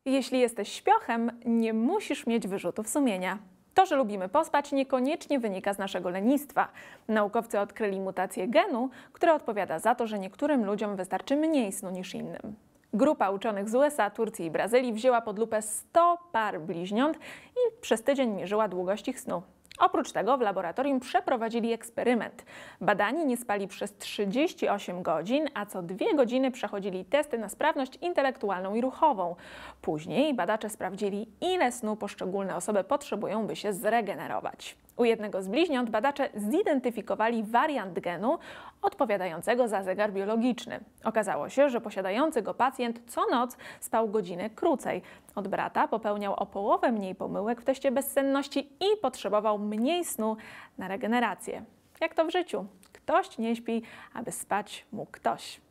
Jeśli jesteś śpiochem, nie musisz mieć wyrzutów sumienia. To, że lubimy pospać, niekoniecznie wynika z naszego lenistwa. Naukowcy odkryli mutację genu, która odpowiada za to, że niektórym ludziom wystarczy mniej snu niż innym. Grupa uczonych z USA, Turcji i Brazylii wzięła pod lupę 100 par bliźniąt i przez tydzień mierzyła długość ich snu. Oprócz tego w laboratorium przeprowadzili eksperyment. Badani nie spali przez 38 godzin, a co 2 godziny przechodzili testy na sprawność intelektualną i ruchową. Później badacze sprawdzili, ile snu poszczególne osoby potrzebują, by się zregenerować. U jednego z bliźniąt badacze zidentyfikowali wariant genu odpowiadającego za zegar biologiczny. Okazało się, że posiadający go pacjent co noc spał godzinę krócej. Od brata popełniał o połowę mniej pomyłek w teście bezsenności i potrzebował mniej snu na regenerację. Jak to w życiu? Ktoś nie śpi, aby spać mógł ktoś.